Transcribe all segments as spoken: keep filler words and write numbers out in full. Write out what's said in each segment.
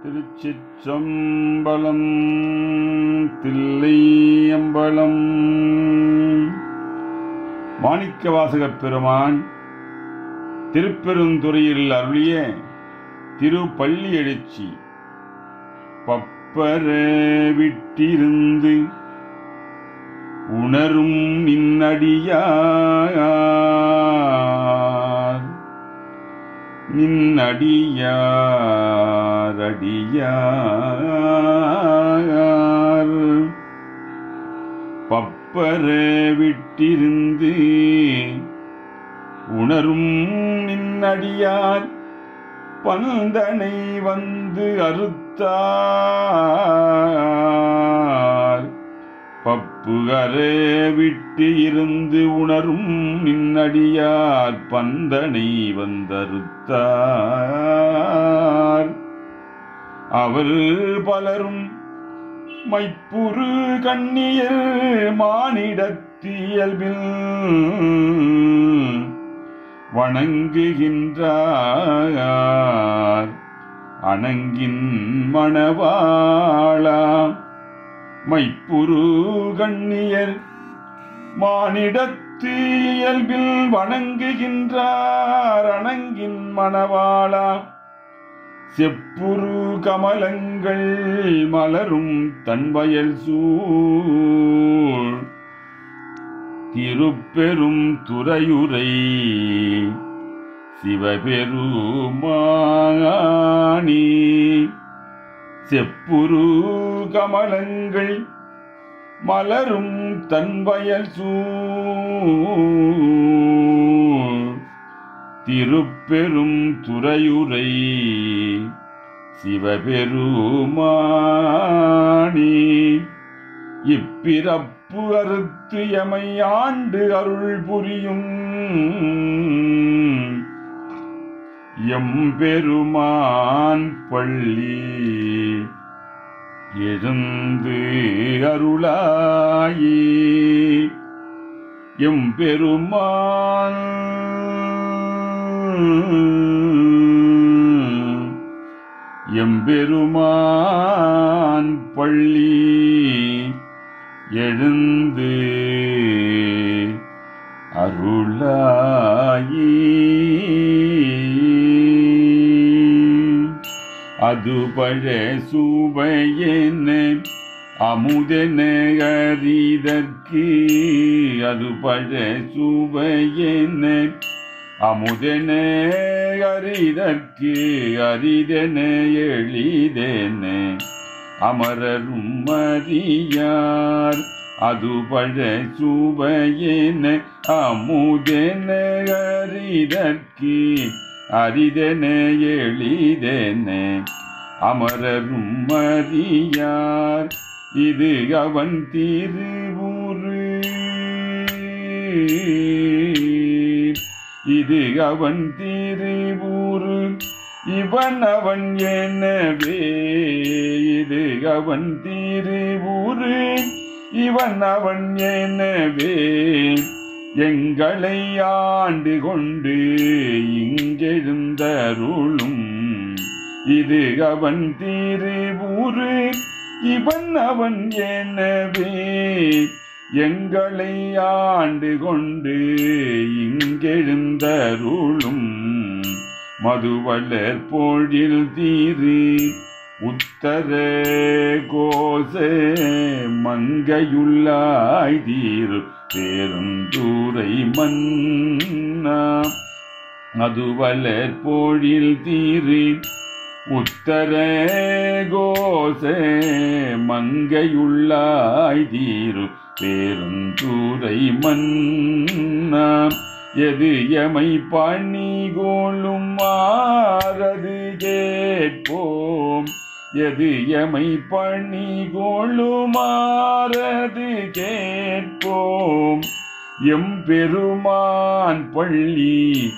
திருச்சிற்றம்பலம். தில்லை அம்பலம். மாணிக்கவாசகப் பெருமான் திருப்பெருந்துறையில் அருளிய திருப்பள்ளி எழுச்சி. பப்பர விட்டிருந்து உணரும் நின்னடியார் நின்னடியார் அடியார் பப்பர விட்டிருந்து உணரும் நின்னடியார் பந்தனை வந்து அறுத்தார். பப்புகர விட்டு இருந்து உணரும் நின்னடியார் பந்தனை வந்தறுத்தார். அவர் பலரும் மைப்புறு கண்ணியர் மானிடத்தியல்பில் வணங்குகின்றார். அணங்கின் மணவாளா மைப்புரு கண்ணியர் மானிடத்து இயல்பில் வணங்குகின்றார். அணங்கின் மணவாளா செப்புரு கமலங்கள் மலரும் தன்வயல் சூழ் திருப்பெரும் துறையுரை சிவபெருமானே. செப்புரு கமலங்கள் மலரும் தன்வயல் சூழ் திருப்பெரும் துறையுரை சிவபெருமானே. இப்பிறப்பு அறுத்து எமை ஆண்டு அருள் புரியும் எம்பெருமான் பள்ளி எழுந்து அருளாயே. எம்பெருமான் எம்பெருமான் பள்ளி எழுந்து அருளாயே. அது பழ சுவையென அமுதென அறிதற்கு. அது பழ சுவையென அமுதென அறிதற்கு. அரிதென எளிதென அமரரும் அறியார். அது பழ சுவையென அமுதென அறிதற்கு. அரிதென எளிதென அமரரும் அறியார். இது அவன் திருவுரு. இது அவன் திருவுரு இவன் அவன் எனவே. இது அவன் திருவுரு இவன் அவன் எனவே. எங்களை ஆண்டு கொண்டு இங்கெழுந்தருளும். இது அவன் திருவுரு இவன் அவன் எனவே. எங்களை ஆண்டு கொண்டு இங்கெழுந்தருளும் மதுவளர் பொழில் தீரு உத்தர கோச மங்கையுள்ளாய் தீரு பெருந்துறை மன்னா. மதுவளர் பொழில் தீரு உத்தர கோச மங்கையுள்ளாய் தீரு பெருந்துறை மன்னா. எது எமை பணிகோளும் மாறது கேட்போம். எது எமை பணிகோளும் மாறது கேட்போம். எம்பெருமான் பள்ளி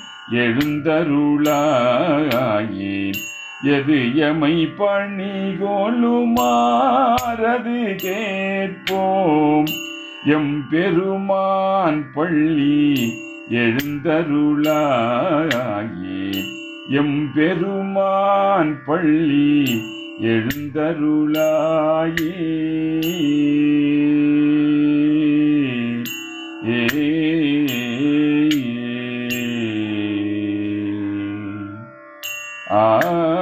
எழுந்தருளாயே. எது எமை பணிகோளும் மாறது கேட்போம். எம்பெருமான் பள்ளி எழுந்தருளாயே. எம்பெருமான் பள்ளி எழுந்தருளாயே. ஏ ஆ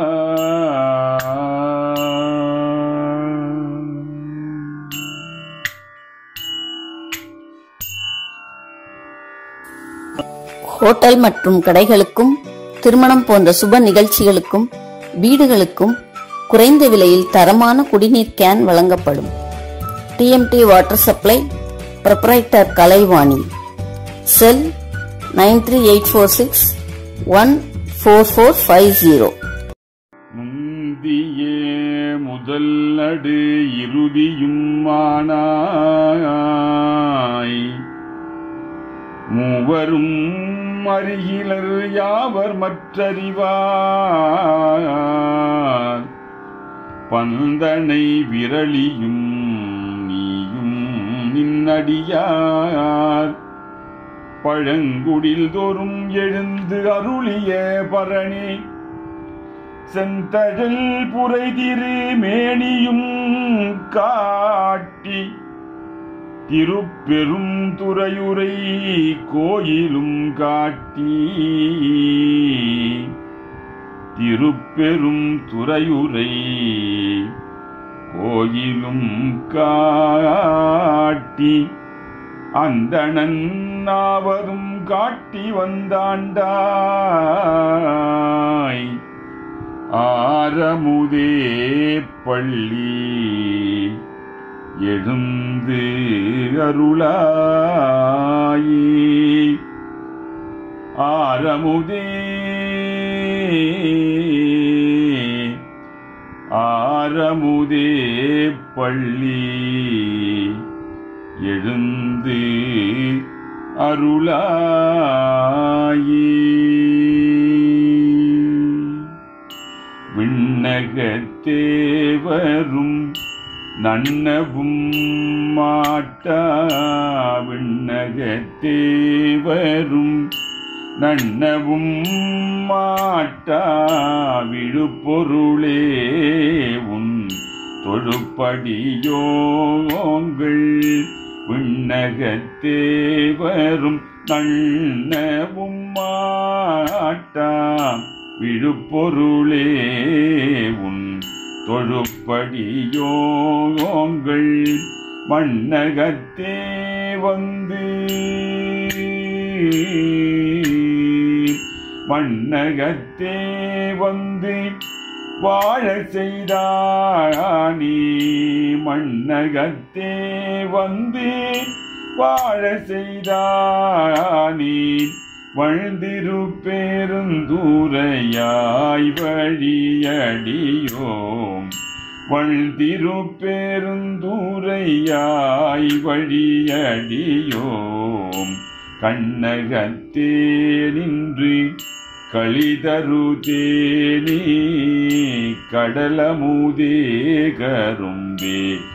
ஹோட்டல் மற்றும் கடைகளுக்கும் திருமணம் போன்ற சுப நிகழ்ச்சிகளுக்கும் வீடுகளுக்கும் குறைந்த விலையில் தரமான குடிநீர் கேன் வழங்கப்படும். TMT water supply, proprietor Kalaivani. Cell nine three eight four six one four four five zero. முந்தியே முதல் நடு இறுதியும் ஆனாய், மூவரும் அறிகிலர் யாவர் மற்றறிவார். பந்தனை விரலியும் நீயும் நின்னடியார், பழங்குடில் தோறும் எழுந்து அருளிய பரணி. செந்தழல் புரை திரு மேனியும் காட்டி, திருப்பெரும் துறையுரை கோயிலும் காட்டி. திருப்பெரும் துறையுரை கோயிலும் காட்டி, அந்தணன் நாவரும் காட்டி வந்தாண்டாய். ஆரமுதே பள்ளி எழுந்து அருளாயே. ஆரமுதே ஆரமுதே பள்ளி எழுந்து அருளாயே. விண்ணகத்தேவரும் நன்னவும் மாட்டா, விண்ணகத்தேவரும் நன்னவும் மாட்டா. விழுப்பொருளே உன் தொழுப்படியோங்கள், விண்ணகத்தேவரும் நன்னவும் மாட்டா. விழுப்பொருளே உன் தொழுப்படியோங்கள், மண்ணகத்தே வந்து மண்ணகத்தே வந்து வாழ செய்தானே. மண்ணகத்தே வந்து வாழ செய்தானே. வழ்ந்திருப்பேருந்தூரையாய் வழியடியோம், வழ்ந்திருப்பேருந்தூரையாய் வழியடியோம். கண்ணகத்தே நின்று களிதருதேனே, கடலமுதே கரும்பே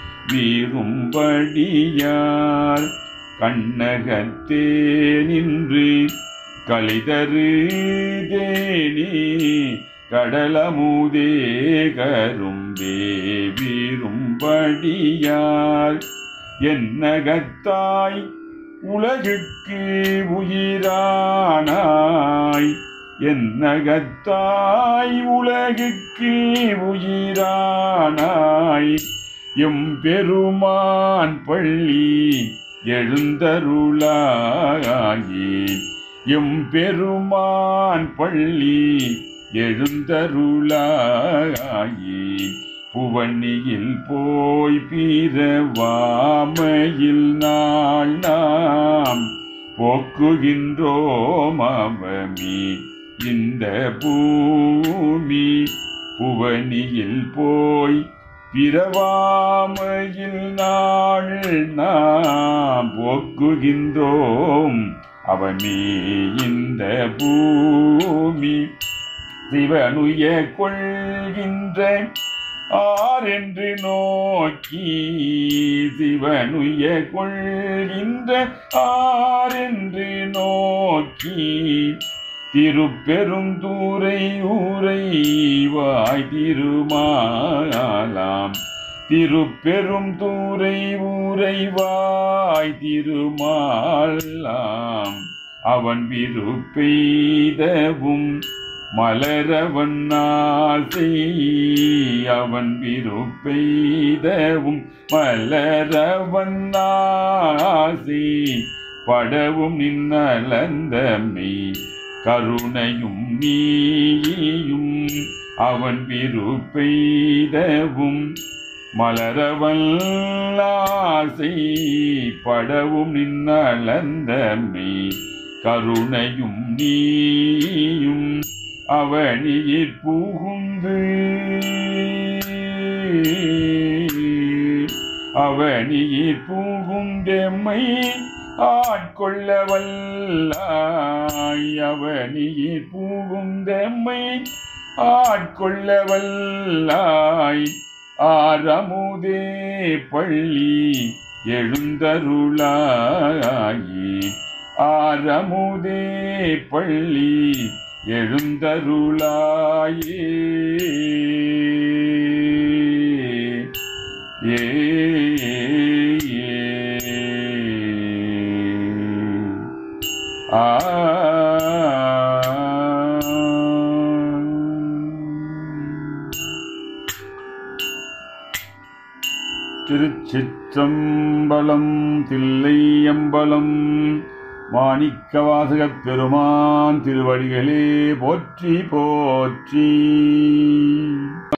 வீரும்படியார். கண்ணகத்தே நின்று களிதரு தேனே, கடலமுதே கரும்பே வீரும்படியார். என்னகத்தாய் உலகுக்கு உயிரானாய், என்னகத்தாய் உலகுக்கு உயிரானாய். எம்பெருமான் பள்ளி எழுந்தருளாயே. எம்பெருமான் பள்ளி எழுந்தருளாயே. புவனியில் போய் பிறவாமையில் நாள் நாம் போக்குகின்றோம் அவமே இந்த பூமி. புவனியில் போய் பிறவாமையில் நாள் நாம் போக்குகின்றோம் அவமே இந்த பூமி. சிவனுய கொள்கின்ற ஆரென்று நோக்கி, சிவனுய கொள்கின்ற ஆரென்று நோக்கி. திருப்பெருந்தூரை ஊரைவாய் திருமாலாம் திருப்பெருந்தூரை ஊரைவாய் திருமாலாம் அவன் விருப்பெய்தவும் மலரவன் ஆசை அவன் விருப்பெய்தவும் மலரவன் ஆசை படவும் நின்னலந்தமை கருணையும் நீயும் அவன் விருப்பெய்தவும் மலரவன் ஆசை படவும் நின்னலந்தமை கருணையும் நீயும் அவனியிற் புகுந்து அவனியிற் புகுந்தெம்மை ஆட்கொள்ள வல்லாய் அவனியிற் புகுந்தெம்மை ஆட்கொள்ள வல்லாய் ஆரமுதே பள்ளி எழுந்தருளாயே ஆரமுதே பள்ளி எழுந்தருளாயே ஏ ஆ திருச்சிற்றம்பலம் தில்லையம்பலம் மாணிக்கவாசகப் பெருமான் திருவடிகளே போற்றி போற்றி.